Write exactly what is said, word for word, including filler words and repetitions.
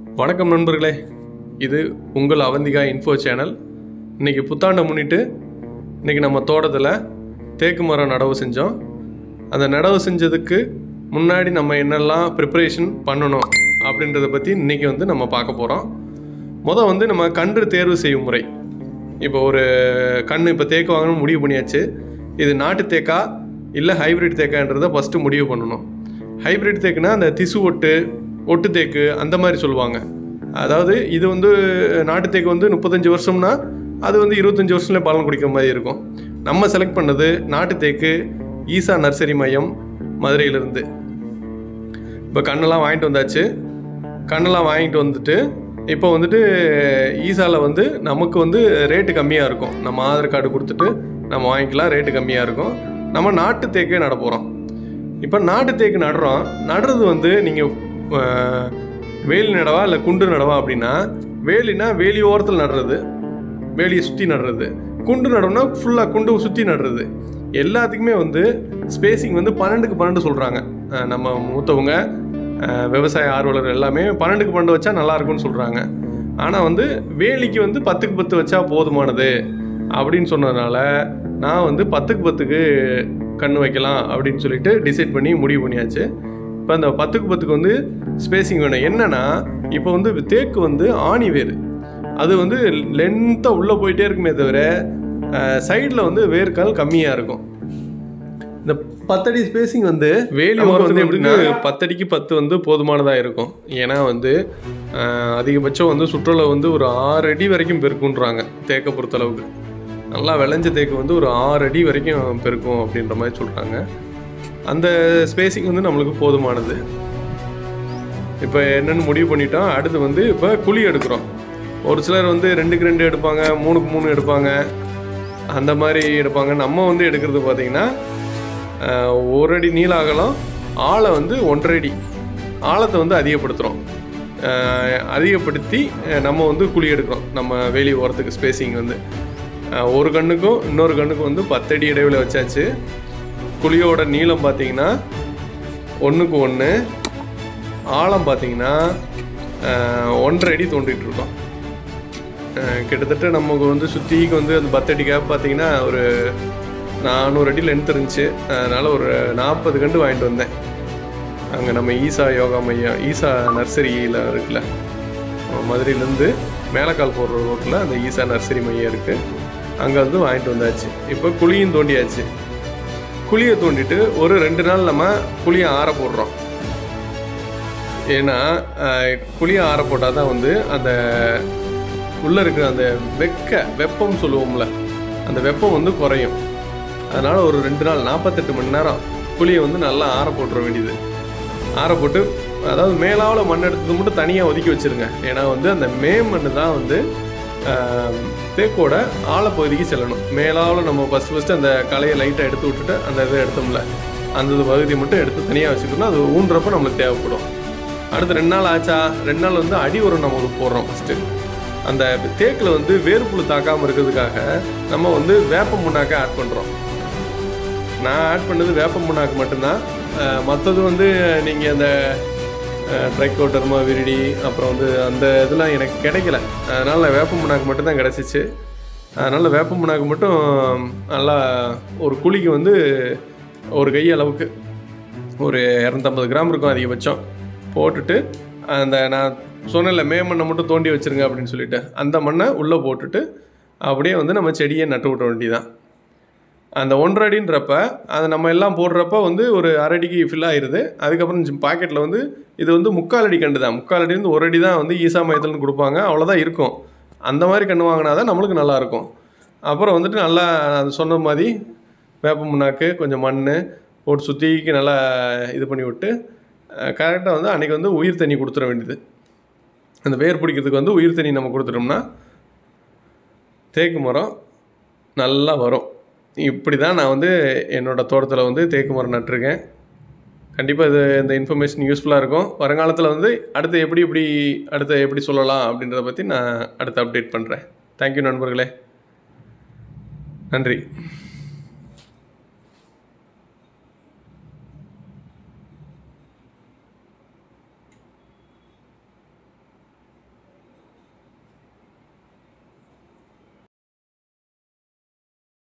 வணக்கம் நண்பர்களே, இது உங்கள் அவந்திகா இன்ஃபோ சேனல். இன்றைக்கி புத்தாண்டை முன்னிட்டு இன்றைக்கி நம்ம தோட்டத்தில் தேக்கு மரம் நடவு செஞ்சோம். அந்த நடவு செஞ்சதுக்கு முன்னாடி நம்ம என்னெல்லாம் ப்ரிப்பரேஷன் பண்ணணும் அப்படின்றத பற்றி இன்றைக்கி வந்து நம்ம பார்க்க போகிறோம். மொதல் வந்து நம்ம கன்று தேர்வு செய்யும் முறை. இப்போ ஒரு கன்று இப்போ தேக்கு வாங்கணும்னு முடிவு பண்ணியாச்சு. இது நாட்டு தேக்கா இல்லை ஹைப்ரிட் தேக்கான்றதை ஃபஸ்ட்டு முடிவு பண்ணணும். ஹைப்ரிட் தேக்குனா அந்த திசு ஒட்டு ஒட்டு தேக்கு அந்த மாதிரி சொல்லுவாங்க. அதாவது இது வந்து நாட்டு தேக்கு வந்து முப்பத்தஞ்சு வருஷம்னா அது வந்து இருபத்தஞ்சி வருஷத்துல பலன் குடிக்கிற மாதிரி இருக்கும். நம்ம செலக்ட் பண்ணது நாட்டு தேக்கு ஈசா நர்சரி மையம் மதுரையிலிருந்து. இப்போ கண்ணெல்லாம் வாங்கிட்டு வந்தாச்சு. கண்ணெல்லாம் வாங்கிட்டு வந்துட்டு இப்போ வந்துட்டு ஈசாவில் வந்து நமக்கு வந்து ரேட்டு கம்மியாக இருக்கும். நம்ம ஆதார் கார்டு கொடுத்துட்டு நம்ம வாங்கிக்கலாம், ரேட்டு கம்மியாக இருக்கும். நம்ம நாட்டு தேக்கே நட போகிறோம். இப்போ நாட்டு தேக்கு நடுறோம். நடுறது வந்து நீங்கள் வேலி நடவா இல்லை குண்டு நடவா அப்படின்னா, வேலினா வேலி ஓரத்தில் நடுறது, வேலியை சுற்றி நடுறது. குண்டு நடவுனா ஃபுல்லாக குண்டு சுற்றி நடுறது. எல்லாத்துக்குமே வந்து ஸ்பேசிங் வந்து பன்னெண்டுக்கு பன்னெண்டு சொல்கிறாங்க. நம்ம மூத்தவங்க விவசாய ஆர்வலர் எல்லாமே பன்னெண்டுக்கு பன்னெண்டு வச்சா நல்லாயிருக்கும்னு சொல்கிறாங்க. ஆனால் வந்து வேலிக்கு வந்து பத்துக்கு பத்து வச்சா போதுமானது அப்படின்னு சொன்னதுனால நான் வந்து பத்துக்கு பத்துக்கு கன்று வைக்கலாம் அப்படின்னு சொல்லிட்டு டிசைட் பண்ணி முடிவு பண்ணியாச்சு. இப்போ அந்த பத்துக்கு பத்துக்கு வந்து ஸ்பேசிங் வேணும். என்னென்னா இப்போ வந்து தேக்கு வந்து ஆணி வேறு, அது வந்து லென்த்தாக உள்ளே போயிட்டே இருக்குமே தவிர சைடில் வந்து வேர்க்கால் கம்மியாக இருக்கும். இந்த பத்தடி ஸ்பேசிங் வந்து வேலி வந்து எப்படின்னா பத்தடிக்கு பத்து வந்து போதுமானதாக இருக்கும். ஏன்னா வந்து அதிகபட்சம் வந்து சுற்றுலா வந்து ஒரு ஆறு அடி வரைக்கும் பெருக்குன்றாங்க. தேக்கை பொறுத்தளவுக்கு நல்லா விளைஞ்ச தேக்கு வந்து ஒரு ஆறு அடி வரைக்கும் பெருக்கும் அப்படின்ற மாதிரி சொல்கிறாங்க. அந்த ஸ்பேசிங் வந்து நம்மளுக்கு போதுமானது. இப்போ என்னென்னு முடிவு பண்ணிட்டோம். அடுத்து வந்து இப்போ குழி எடுக்கிறோம். ஒரு சிலர் வந்து ரெண்டுக்கு ரெண்டு எடுப்பாங்க, மூணுக்கு மூணு எடுப்பாங்க, அந்த மாதிரி எடுப்பாங்க. நம்ம வந்து எடுக்கிறது பார்த்திங்கன்னா ஒரு அடி நீள அகலம், ஆழை வந்து ஒன்றரை அடி, ஆழத்தை வந்து அதிகப்படுத்துகிறோம். அதிகப்படுத்தி நம்ம வந்து குழி எடுக்கிறோம். நம்ம வேலி ஓரத்துக்கு ஸ்பேசிங் வந்து ஒரு கண்ணுக்கும் இன்னொரு கண்ணுக்கும் வந்து பத்தடி இடைவெளி வச்சாச்சு. குழியோட நீளம் பார்த்திங்கன்னா ஒன்றுக்கு ஒன்று, ஆழம் பார்த்திங்கன்னா ஒன்றரை அடி தோண்டிகிட்டு இருக்கோம். கிட்டத்தட்ட நமக்கு வந்து சுற்றிக்கு வந்து அந்த பத்தடி கேப் பார்த்திங்கன்னா ஒரு நானூறு அடி லென்த் இருந்துச்சு. அதனால் ஒரு நாற்பது கண்டு வாங்கிட்டு வந்தேன். அங்கே நம்ம ஈசா யோகா மையம், ஈசா நர்சரியில் இருக்குல்ல, மதுரையிலேருந்து மேலக்கால் போடுற ரோட்டில் அந்த ஈசா நர்சரி மையம் இருக்குது. அங்கே வந்து வாங்கிட்டு வந்தாச்சு. இப்போ குழியும் தோண்டியாச்சு. குழியை தோண்டிட்டு ஒரு ரெண்டு நாள் நம்ம குழியை ஆற போடுறோம். ஏன்னா குழியை ஆற போட்டால் தான் வந்து அந்த உள்ளே இருக்கிற அந்த வெக்க வெப்பம் சொல்லுவோம்ல, அந்த வெப்பம் வந்து குறையும். அதனால் ஒரு ரெண்டு நாள் நாற்பத்தெட்டு மணி நேரம் குழியை வந்து நல்லா ஆற போட்டுற வேண்டியது. ஆற போட்டு அதாவது மேலாவில் மண் எடுத்தது மட்டும் தனியாக ஒதுக்கி வச்சுருங்க. ஏன்னா வந்து அந்த மே மண் தான் வந்து தேக்கோட ஆழப்பகுதிக்கு செல்லணும். மேலாவில் நம்ம ஃபஸ்ட்டு ஃபஸ்ட்டு அந்த களையை லைட்டாக எடுத்து விட்டுட்டு அந்த இதை எடுத்தோம்ல, அந்த பகுதியை மட்டும் எடுத்து தனியாக வச்சுக்கணும். அது ஊன்றப்போ நம்மளுக்கு தேவைப்படும். அடுத்து ரெண்டு நாள் ஆச்சா, ரெண்டு நாள் வந்து அடி உரம் நம்ம ஒரு போடுறோம். ஃபஸ்ட்டு அந்த தேக்கில் வந்து வேர்ப்புழு தாக்காமல் இருக்கிறதுக்காக நம்ம வந்து வேப்ப முன்னாக்க ஆட் பண்ணுறோம். நான் ஆட் பண்ணது வேப்ப முன்னாக்கு மட்டும்தான். மற்றது வந்து நீங்கள் அந்த ட்ரைக்கோட்டர்மா விரிடி அப்புறம் வந்து அந்த இதெல்லாம் எனக்கு கிடைக்கல. அதனால் வேப்ப முன்னாக்கு மட்டும்தான் கிடச்சிச்சு. அதனால் வேப்ப முன்னாக்கு மட்டும் நல்லா ஒரு குழிக்கு வந்து ஒரு கை அளவுக்கு ஒரு இரநூத்தம்பது கிராம் இருக்கும் அதிகபட்சம் போட்டுட்டு, அந்த நான் சொன்னல மே மண்ணை மட்டும் தோண்டி வச்சுருங்க அப்படின்னு சொல்லிட்டு அந்த மண்ணை உள்ளே போட்டுட்டு அப்படியே வந்து நம்ம செடியை நட்டு விட்ட வேண்டியதான். அந்த ஒன்றரை அடின்றப்ப அதை நம்ம எல்லாம் போடுறப்ப வந்து ஒரு அரை அடிக்கு ஃபில் ஆயிடுது. அதுக்கப்புறம் பாக்கெட்டில் வந்து இது வந்து முக்கால் அடி கண்டு தான், முக்கால் அடி வந்து ஒரு அடி தான் வந்து ஈசா மையத்துலன்னு கொடுப்பாங்க. அவ்வளோதான் இருக்கும். அந்த மாதிரி கன்று வாங்கினா தான் நம்மளுக்கு நல்லாயிருக்கும். அப்புறம் வந்துட்டு நல்லா அது சொன்ன மாதிரி வேப்ப முன்னாக்கு கொஞ்சம் மண் போட்டு சுற்றிக்கு நல்லா இது பண்ணி விட்டு கரெக்டாக வந்து அன்றைக்கி வந்து உயிர் தண்ணி கொடுத்துட வேண்டியது. அந்த வேர் பிடிக்கிறதுக்கு வந்து உயிர் தண்ணி நம்ம கொடுத்துட்டோம்னா தேக்கு மரம் நல்லா வரும். இப்படி தான் நான் வந்து என்னோடய தோட்டத்தில் வந்து தேக்கு மரம் நட்டுருக்கேன். கண்டிப்பாக இது இந்த இன்ஃபர்மேஷன் யூஸ்ஃபுல்லாக இருக்கும். வருங்காலத்தில் வந்து அடுத்து எப்படி எப்படி அடுத்து எப்படி சொல்லலாம் அப்படின்றத பற்றி நான் அடுத்து அப்டேட் பண்ணுறேன். தேங்க்யூ நண்பர்களே, நன்றி.